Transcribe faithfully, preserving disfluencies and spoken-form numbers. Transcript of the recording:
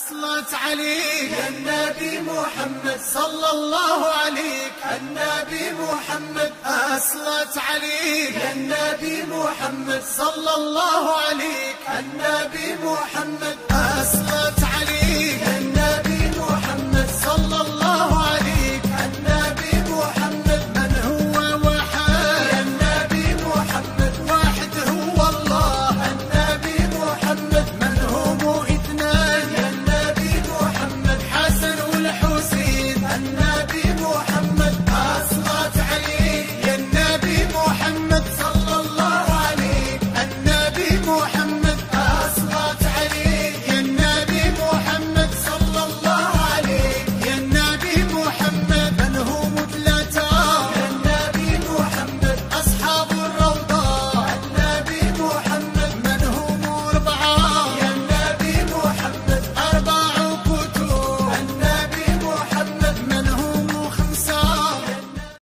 أصلت عليك يا النبي محمد صلى الله عليك. النبي محمد أصلت عليك يا النبي محمد صلى الله عليك. النبي محمد أصلت